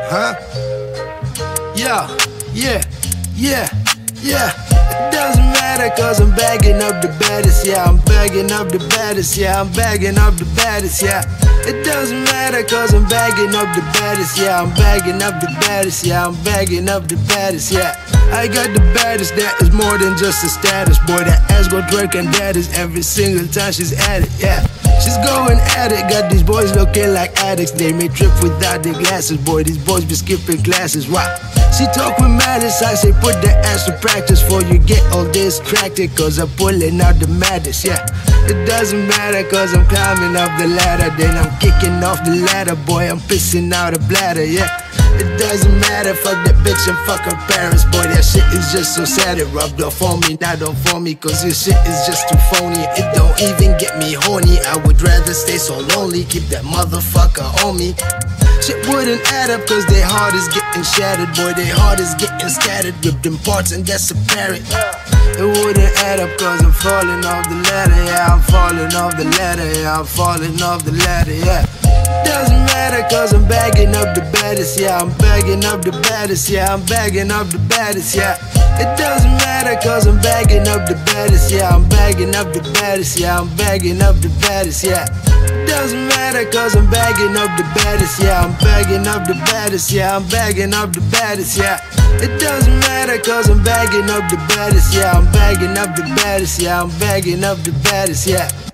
Huh? Yeah, yeah, yeah, yeah. It doesn't matter cause I'm bagging up the baddest, yeah. I'm bagging up the baddest, yeah. I'm bagging up the baddest, yeah. It doesn't matter cause I'm bagging up the baddest, yeah. I'm bagging up the baddest, yeah. I'm bagging up the baddest, yeah. I got the baddest, that is more than just a status. Boy, that ass go twerk and that is every single time she's at it, yeah. She's going at it, got these boys looking like addicts. They may trip without their glasses, boy, these boys be skipping classes, wow. She talk with malice, I say put the ass to practice before you get all distracted, cause I'm pulling out the madness, yeah. It doesn't matter cause I'm climbing up the ladder, then I'm kicking off the ladder, boy, I'm pissing out a bladder, yeah. It doesn't matter, fuck that bitch and fuck her parents, boy, that shit is just so sad. It rubbed off on me, not on for me, cause this shit is just too phony. It don't even get me horny, I would rather stay so lonely, keep that motherfucker on me. Shit wouldn't add up cause their heart is getting shattered, boy, their heart is getting scattered, ripped in parts and that's apparent. It wouldn't add up cause I'm falling off the ladder, yeah. I'm falling off the ladder, yeah. I'm falling off the ladder, yeah. Doesn't matter cause I'm bagging up the baddest, yeah. I'm bagging up the baddest, yeah. I'm bagging up the baddest, yeah. It doesn't matter cause I'm bagging up the baddest, yeah. I'm bagging up the baddest, yeah. I'm bagging up the baddest, yeah. Doesn't matter cause I'm bagging up the baddest, yeah. I'm bagging up the baddest, yeah. I'm bagging up the baddest, yeah. It doesn't matter cause I'm bagging up the baddest, yeah. I'm bagging up the baddest, yeah. I'm bagging up the baddest, yeah.